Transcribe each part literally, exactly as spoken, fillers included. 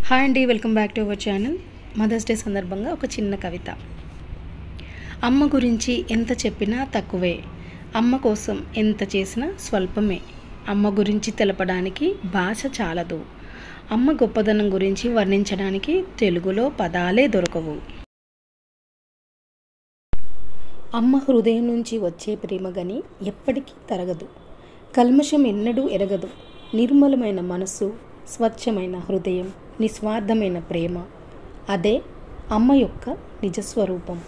Hi అండి, welcome back to our channel. Mother's Day సందర్భంగా ఒక చిన్న కవిత. అమ్మ గురించి ఎంత చెప్పినా తక్కువే, అమ్మ కోసం ఎంత చేసినా స్వల్పమే. అమ్మ గురించి తెలపడానికి భాష చాలదు, అమ్మ గొప్పదనం గురించి వర్ణించడానికి తెలుగులో పదాలే దొరకవు. అమ్మ హృదయం నుంచి వచ్చే ప్రేమ గని ఎప్పటికీ తరగదు, కల్మషం ఎన్నడూ ఎరగదు. నిర్మలమైన మనస్సు, స్వచ్ఛమైన హృదయం, నిస్వార్థమైన ప్రేమ, అదే అమ్మ యొక్క నిజస్వరూపం.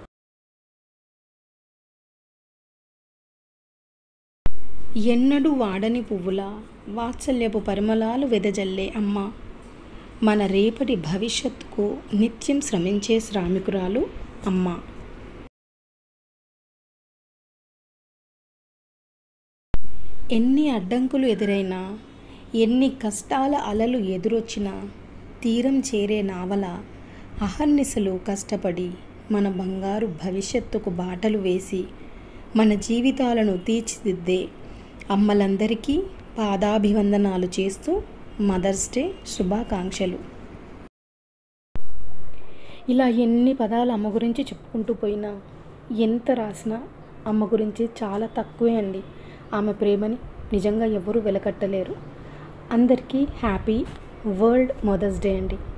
ఎన్నడూ వాడని పువ్వులా వాత్సల్యపు పరిమళాలు వెదజల్లే అమ్మ, మన రేపటి భవిష్యత్తుకు నిత్యం శ్రమించే శ్రామికురాలు అమ్మ. ఎన్ని అడ్డంకులు ఎదురైనా, ఎన్ని కష్టాల అలలు ఎదురొచ్చినా, తీరం చేరే నావల అహర్నిశలు కష్టపడి మన బంగారు భవిష్యత్తుకు బాటలు వేసి మన జీవితాలను తీర్చిదిద్దే అమ్మలందరికీ పాదాభివందనాలు చేస్తూ మదర్స్ డే శుభాకాంక్షలు. ఇలా ఎన్ని పదాలు అమ్మ గురించి చెప్పుకుంటూ పోయినా, ఎంత రాసినా అమ్మ గురించి చాలా తక్కువే అండి. ఆమె ప్రేమని నిజంగా ఎవరూ వెలకట్టలేరు. అందరికీ హ్యాపీ వరల్డ్ మదర్స్ డే అండి.